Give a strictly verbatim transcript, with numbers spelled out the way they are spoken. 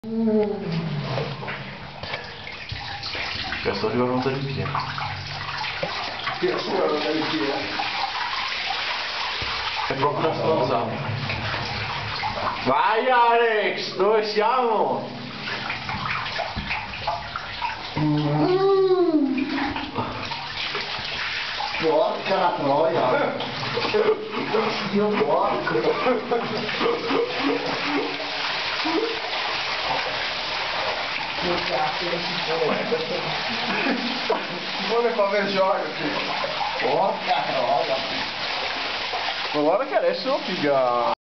Questo arriva a ruotare in pieno. Tira su la ruota di pieno. È proprio una stronzata. Vai Alex, dove siamo? Mm. Porca la troia. Dio porco. Che cazzo non si può, eh? Si vuole fare il gioco qui. Porca troia. Ma guarda che adesso figa.